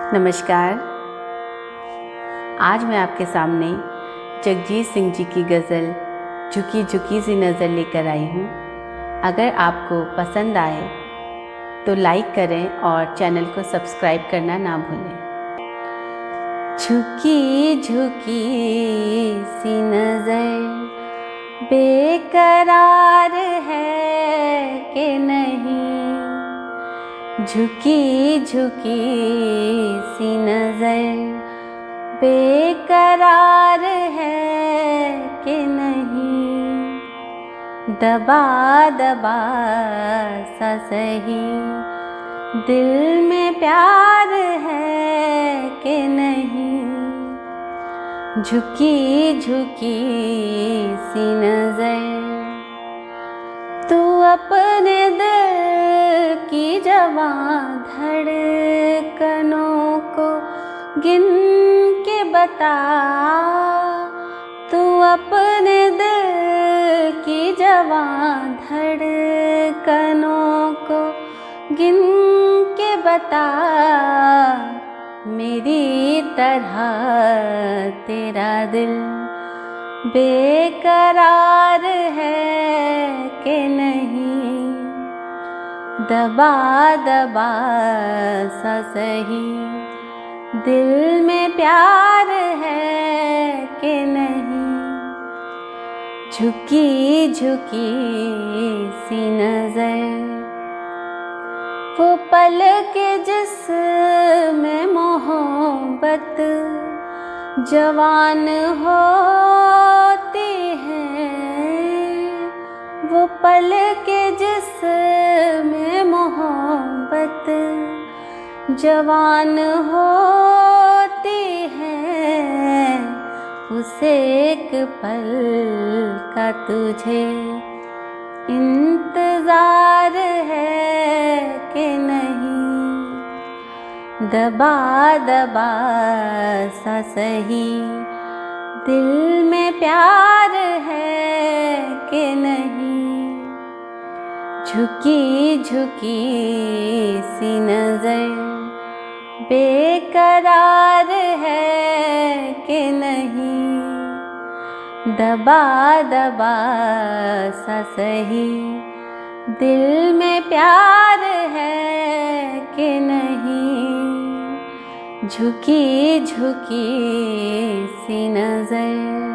नमस्कार। आज मैं आपके सामने जगजीत सिंह जी की गज़ल झुकी झुकी सी नज़र लेकर आई हूँ। अगर आपको पसंद आए तो लाइक करें और चैनल को सब्सक्राइब करना ना भूलें। झुकी झुकी सी नज़र बेकरार है कि नहीं, झुकी झुकी सी नज़र बेकरार है कि नहीं, दबा दबा सा सही दिल में प्यार है कि नहीं, झुकी झुकी सी नज़र तू अपने दिल की जवां धड़कनों को गिन के बता, तू अपने दिल की जवां धड़कनों को गिन के बता, मेरी तरह तेरा दिल बेकरार है कि नहीं, दबा दबा सा सही दिल में प्यार है कि नहीं, झुकी झुकी सी नज़र वो पल के जिसमें मोहब्बत जवान होती है, वो पल के जिसमें मोहब्बत जवान होती है, उसे एक पल का तुझे इंतज़ार है कि नहीं, दबा दबा सा सही दिल में प्यार है कि नहीं, झुकी झुकी सी नज़र बेकरार है कि नहीं, दबा दबा सा सही दिल में प्यार है कि नहीं, झुकी झुकी सी नज़र।